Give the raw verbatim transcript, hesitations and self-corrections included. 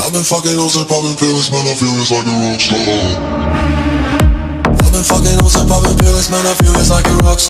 I've been fucking hoes and popping pills, man, I feel it's like a rockstar. I've been fucking hoes and popping pills, man, I feel it's like a rockstar.